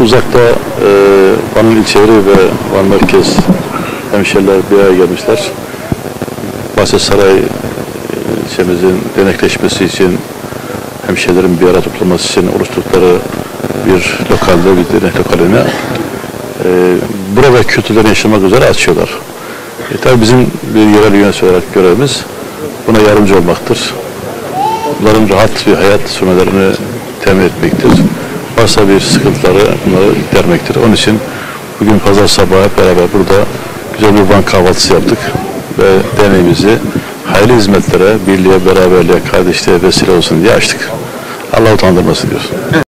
uzakta Van'ın ilçeleri ve Van merkez hemşeriler bir araya gelmişler. Bahçesaray ilçemizin denekleşmesi için, hemşerilerin bir araya toplaması için oluşturdukları bir lokalde, bir denek lokaline burada kültürlerini yaşamak üzere açıyorlar. Tabii bizim bir yerel yönetici olarak görevimiz buna yardımcı olmaktır. Bunların rahat bir hayat sürmelerini temin etmektir. Varsa bir sıkıntıları bunları gidermektir. Onun için bugün pazar sabahı hep beraber burada güzel bir Van kahvaltısı yaptık ve derneğimizi hayırlı hizmetlere, birliğe, beraberliğe, kardeşliğe vesile olsun diye açtık. Allah utandırmasın diyoruz.